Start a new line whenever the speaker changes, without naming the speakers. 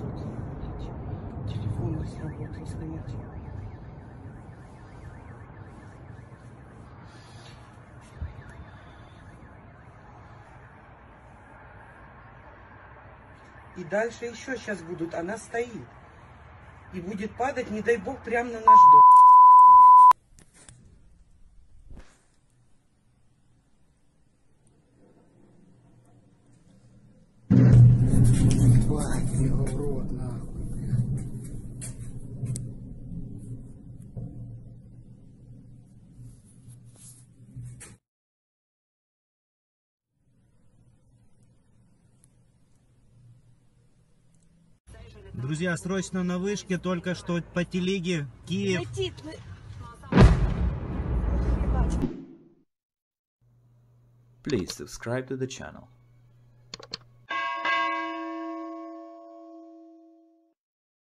что делать? Телефон не сработал, смотрите. И дальше еще сейчас будут. Она стоит. И будет падать, не дай бог, прямо на наш дом.
Бать его в рот, нахуй, блядь.
Друзья, срочно на вышке, только что по телеге Киев.
Please subscribe to the channel.